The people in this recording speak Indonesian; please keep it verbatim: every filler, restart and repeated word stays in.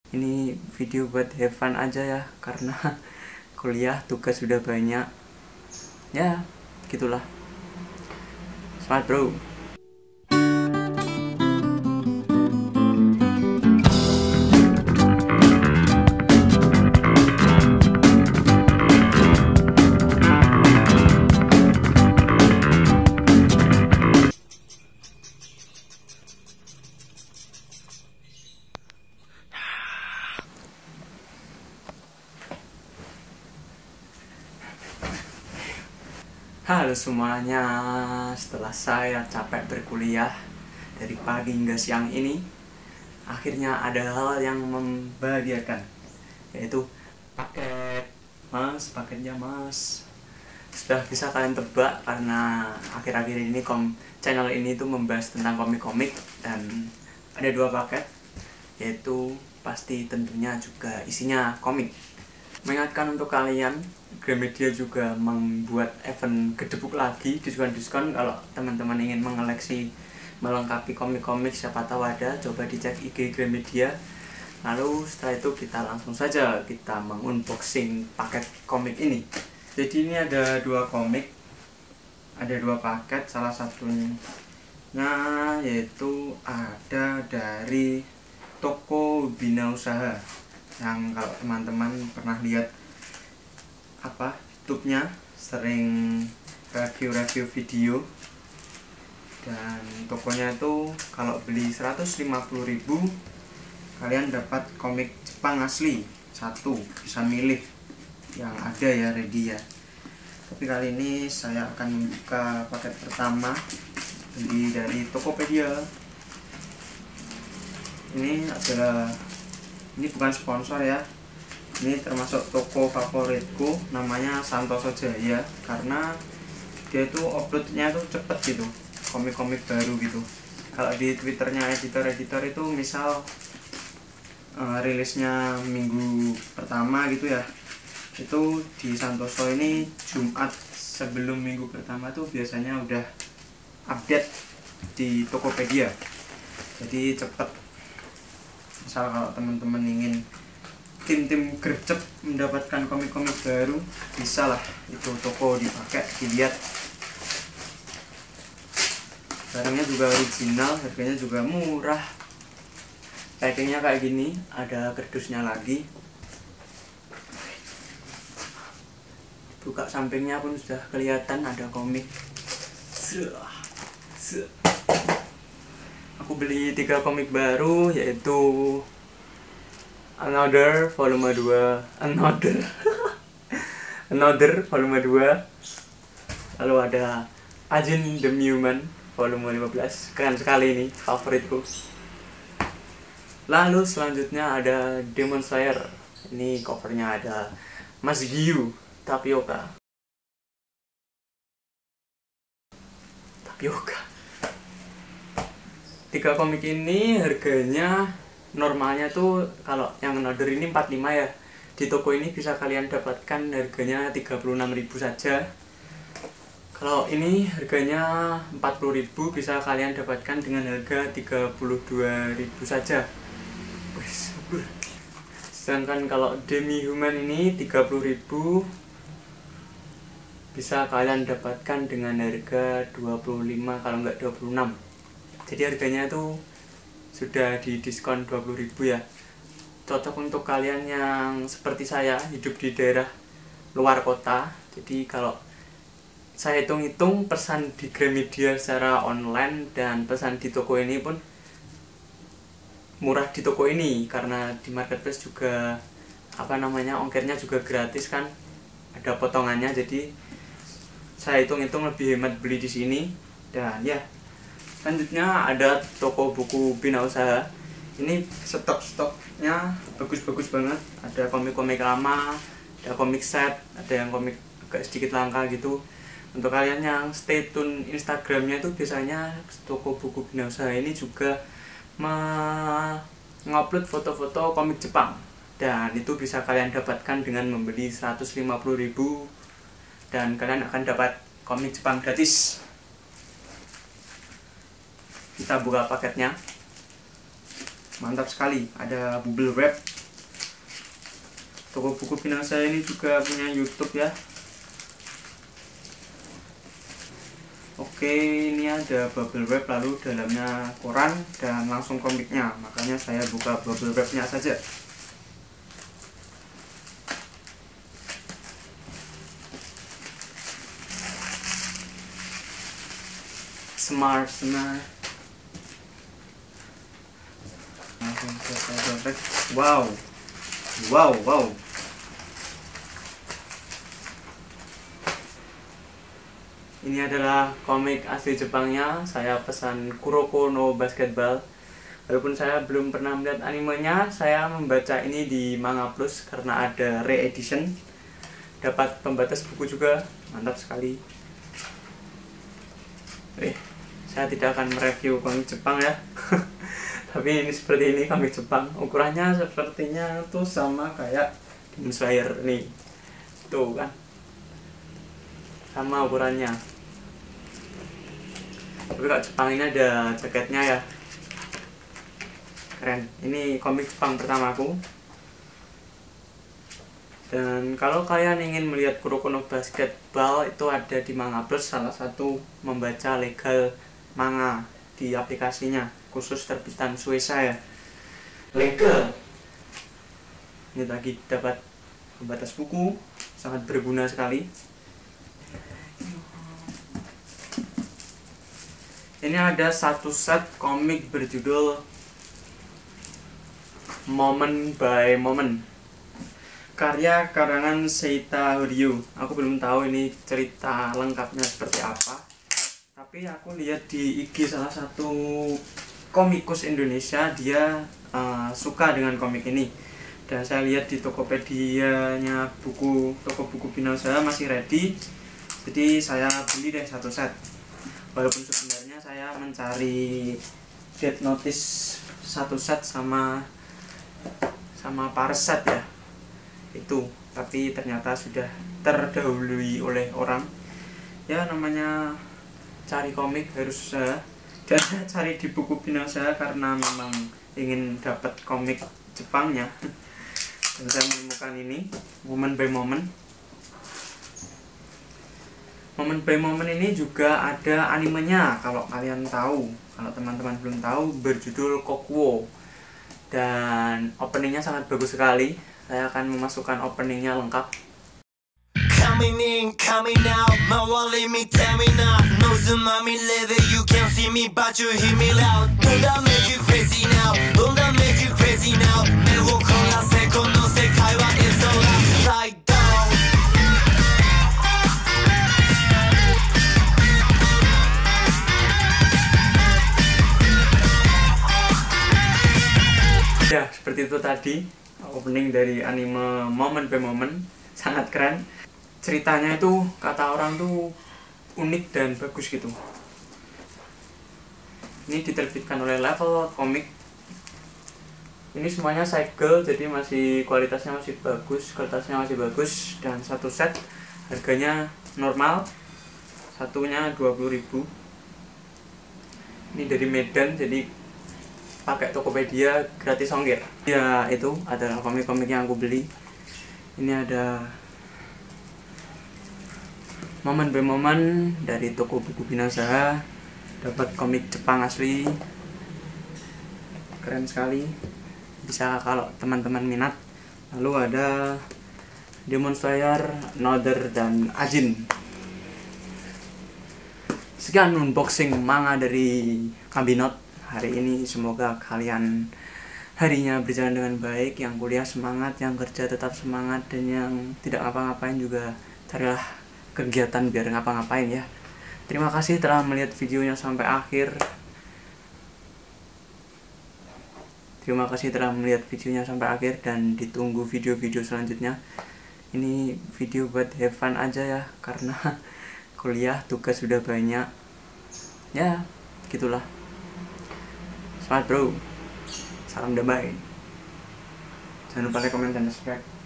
Ini video buat have fun aja ya, karena kuliah tugas sudah banyak. Ya, gitulah. Semangat bro. Halo semuanya, setelah saya capek berkuliah dari pagi hingga siang ini, akhirnya ada hal yang membahagiakan, yaitu paket. Mas, paketnya mas. Sudah bisa kalian tebak karena akhir-akhir ini kom channel ini tuh membahas tentang komik-komik, dan ada dua paket, yaitu pasti tentunya juga isinya komik. Mengingatkan untuk kalian, Gramedia juga membuat event gedebuk lagi, diskon-diskon. Kalau teman-teman ingin mengoleksi, melengkapi komik-komik, siapa tahu ada, coba dicek I G Gramedia. Lalu setelah itu kita langsung saja kita mengunboxing paket komik ini. Jadi ini ada dua komik, ada dua paket. Salah satunya yaitu ada dari toko Bina Usaha, yang kalau teman-teman pernah lihat apa YouTube-nya, sering review-review video. Dan tokonya itu kalau beli seratus lima puluh ribu kalian dapat komik Jepang asli satu, bisa milih yang ada ya, ready ya. Tapi kali ini saya akan membuka paket pertama, beli dari Tokopedia. Ini adalah, ini bukan sponsor ya, ini termasuk toko favoritku, namanya Santoso Jaya, karena dia itu uploadnya tuh cepet gitu, komik-komik baru gitu. Kalau di twitternya editor-editor itu misal uh, rilisnya minggu pertama gitu ya, itu di Santoso ini Jumat sebelum minggu pertama tuh biasanya udah update di Tokopedia, jadi cepet. Misal kalau teman-teman ingin tim-tim gercep mendapatkan komik-komik baru, bisa lah itu toko dipakai, dilihat. Barangnya juga original, harganya juga murah. Packingnya kayak gini, ada kardusnya lagi. Buka sampingnya pun sudah kelihatan ada komik. Aku beli tiga komik baru, yaitu Another volume dua, Another Another volume dua. Lalu ada Agent the Human volume lima belas. Keren sekali ini, favoritku. Lalu selanjutnya ada Demon Slayer. Ini covernya ada Mas Giyu Tapioka. Tapioka. Tiga komik ini harganya normalnya tuh, kalau yang Another ini empat puluh lima ya, di toko ini bisa kalian dapatkan harganya tiga puluh enam ribu saja. Kalau ini harganya empat puluh ribu, bisa kalian dapatkan dengan harga tiga puluh dua ribu saja. Sedangkan kalau Demi Human ini tiga puluh ribu, bisa kalian dapatkan dengan harga dua puluh lima, kalau nggak dua puluh enam. Jadi harganya tuh sudah di diskon dua puluh ribu ya. Cocok untuk kalian yang seperti saya, hidup di daerah luar kota. Jadi kalau saya hitung-hitung, pesan di Gramedia secara online dan pesan di toko ini pun murah di toko ini, karena di marketplace juga apa namanya, ongkirnya juga gratis kan, ada potongannya. Jadi saya hitung-hitung lebih hemat beli di sini. Dan ya, selanjutnya ada toko buku Bina Usaha. Ini stok-stoknya bagus-bagus banget. Ada komik-komik lama, ada komik set, ada yang komik agak sedikit langka gitu. Untuk kalian yang stay tune Instagramnya itu, biasanya toko buku Bina Usaha ini juga mengupload foto-foto komik Jepang. Dan itu bisa kalian dapatkan dengan membeli seratus lima puluh ribu, dan kalian akan dapat komik Jepang gratis. Kita buka paketnya. Mantap sekali, ada bubble wrap Toko buku pinang saya ini juga punya YouTube ya. Oke, ini ada bubble wrap, lalu dalamnya koran dan langsung komiknya. Makanya saya buka bubble wrapnya saja. Smart, smart. Langsung saya dobrak. Wow, wow, wow. Ini adalah komik asli Jepangnya. Saya pesan Kuroko no Basketball. Walaupun saya belum pernah melihat animenya, saya membaca ini di Manga Plus karena ada re-edition. Dapat pembatas buku juga, mantap sekali. Eh, saya tidak akan mereview komik Jepang ya. Tapi ini seperti ini komik Jepang. Ukurannya sepertinya tuh sama kayak Demon Slayer nih. Tuh kan. Sama ukurannya. Tapi kalau Jepang ini ada jaketnya ya, keren. Ini komik Jepang pertama aku. Dan kalau kalian ingin melihat Kuroko no Basketball, itu ada di Manga Plus, salah satu membaca legal manga di aplikasinya, khusus terbitan Shueisha ya. Legal. Ini lagi dapat pembatas buku, sangat berguna sekali. Ini ada satu set komik berjudul Moment by Moment, karya karangan Seita Horyu. Aku belum tahu ini cerita lengkapnya seperti apa, tapi aku lihat di I G salah satu komikus Indonesia, dia uh, suka dengan komik ini. Dan saya lihat di Tokopedia-nya buku toko buku pinang saya masih ready, jadi saya beli deh satu set. Walaupun sebenarnya saya mencari Death Notice satu set sama sama Parasite ya, itu, tapi ternyata sudah terdahului oleh orang. Ya namanya cari komik harus usaha, dan saya cari di buku pinang saya karena memang ingin dapat komik Jepangnya. Dan saya menemukan ini, Moment by Moment. Moment by Moment ini juga ada animenya, kalau kalian tahu. Kalau teman-teman belum tahu, berjudul Kokuo. Dan openingnya sangat bagus sekali. Saya akan memasukkan openingnya lengkap. Coming in, coming out, mawari mite me now. Nozumami leather, you can't see me but you hear me loud. Don't that make you crazy now? Don't that make you crazy now? Me wo korase kono sekai wa is all upside down. Ya, seperti itu tadi opening dari anime Moment by Moment. Sangat keren. Ceritanya itu kata orang tuh unik dan bagus gitu. Ini diterbitkan oleh Level Comic. Ini semuanya segel, jadi masih kualitasnya masih bagus, kertasnya masih bagus. Dan satu set harganya normal, satunya dua puluh ribu. Ini dari Medan, jadi pakai Tokopedia gratis ongkir. Ya, itu adalah komik-komik yang aku beli. Ini ada Moment by Moment dari toko buku pinang saya. Dapat komik Jepang asli, keren sekali. Bisa kalau teman-teman minat. Lalu ada Demon Slayer, Another, dan Ajin. Sekian unboxing manga dari Kabinot hari ini. Semoga kalian harinya berjalan dengan baik. Yang kuliah semangat, yang kerja tetap semangat, dan yang tidak ngapa-ngapain juga carilah kegiatan biar ngapa-ngapain ya. Terima kasih telah melihat videonya sampai akhir. Terima kasih telah melihat videonya sampai akhir, dan ditunggu video-video selanjutnya. Ini video buat have fun aja ya, karena kuliah tugas sudah banyak. Ya, gitulah. Semangat bro. Salam damai. Jangan lupa like, comment, dan subscribe.